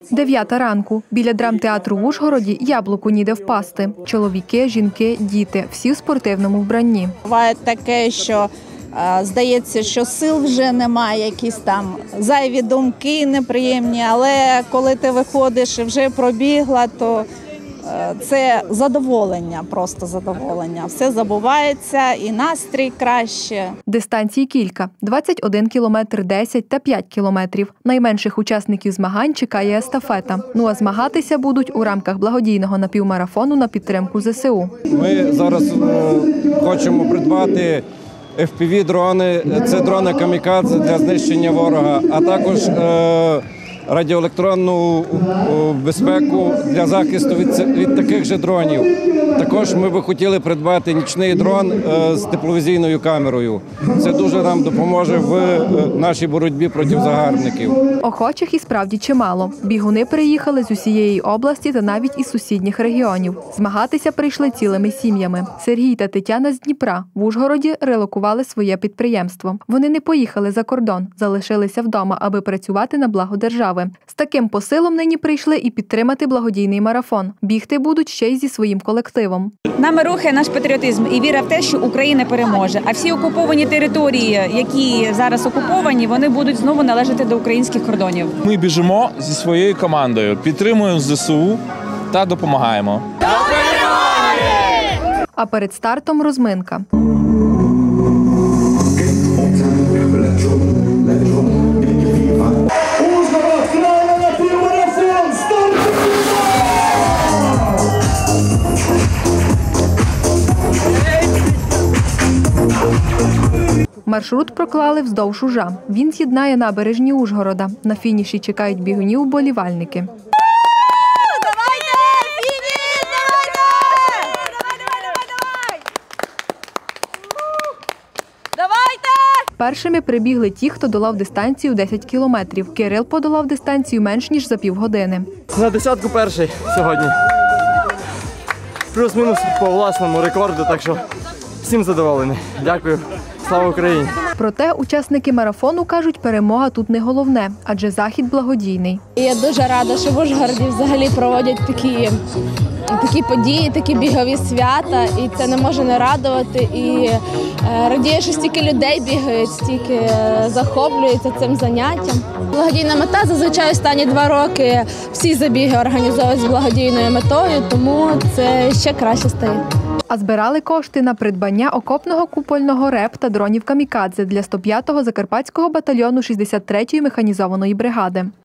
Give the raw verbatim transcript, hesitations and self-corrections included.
Дев'ята ранку. Біля драмтеатру в Ужгороді яблуку ніде впасти. Чоловіки, жінки, діти – всі в спортивному вбранні. Буває таке, що е, здається, що сил вже немає, якісь там зайві думки неприємні, але коли ти виходиш і вже пробігла, то е, це задоволення, просто задоволення. Все забувається і настрій краще. Дистанцій кілька – двадцять один кілометр, десять та п'ять кілометрів. Найменших учасників змагань чекає естафета. Ну а змагатися будуть у рамках благодійного напівмарафону на підтримку зе се у. Ми зараз е, хочемо придбати еф пі ві-дрони, це дрони камікадзе для знищення ворога, а також е, радіоелектронну безпеку для захисту від, від таких же дронів. Також ми би хотіли придбати нічний дрон е, з тепловізійною камерою. Це дуже нам допоможе в е, нашій боротьбі проти загарбників. Охочих і справді чимало. Бігуни приїхали з усієї області та навіть із сусідніх регіонів. Змагатися прийшли цілими сім'ями. Сергій та Тетяна з Дніпра в Ужгороді релокували своє підприємство. Вони не поїхали за кордон, залишилися вдома, аби працювати на благо держави. З таким посилом нині прийшли і підтримати благодійний марафон. Бігти будуть ще й зі своїм колективом. Нами рухає наш патріотизм і віра в те, що Україна переможе. А всі окуповані території, які зараз окуповані, вони будуть знову належати до українських кордонів. Ми біжимо зі своєю командою, підтримуємо зе се у та допомагаємо. А перед стартом розминка. Маршрут проклали вздовж Ужа. Він з'єднає набережні Ужгорода. На фініші чекають бігунів вболівальники. Першими прибігли ті, хто долав дистанцію десять кілометрів. Кирил подолав дистанцію менш ніж за півгодини. На десятку перший сьогодні. Плюс-мінус по власному рекорду, так що всім задоволений. Дякую. Слава Україні! Проте учасники марафону кажуть, перемога тут не головне, адже захід благодійний. Я дуже рада, що в Ужгороді взагалі проводять такі, такі події, такі бігові свята, і це не може не радувати. І е, радіє, що стільки людей бігають, стільки е, захоплюються цим заняттям. Благодійна мета зазвичай останні два роки всі забіги організовують з благодійною метою, тому це ще краще стає. А збирали кошти на придбання окопного купольного РЕП та дронів камікадзе для сто п'ятого Закарпатського батальйону шістдесят третьої механізованої бригади.